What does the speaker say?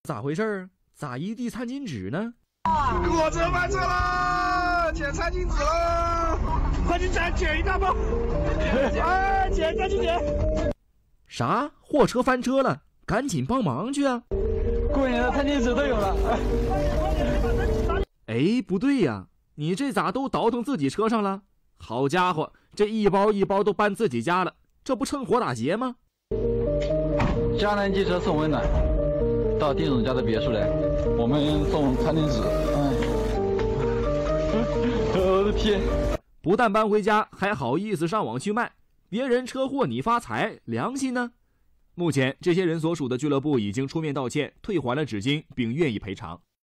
咋回事？咋一地餐巾纸呢？ 货车翻车了，捡餐巾纸了，快去捡一大包！啊，捡，赶紧捡！ 啥？货车翻车了？赶紧帮忙去啊！ 过年的餐巾纸都有了。 哎，不对呀，你这咋都倒腾自己车上了？好家伙，这一包一包都搬自己家了，这不趁火打劫吗？ 江南机车送温暖，到丁总家的别墅来，我们送餐巾纸。我的天！ 不但搬回家，还好意思上网去卖，别人车祸你发财，良心呢？目前，这些人所属的俱乐部已经出面道歉，退还了纸巾，并愿意赔偿。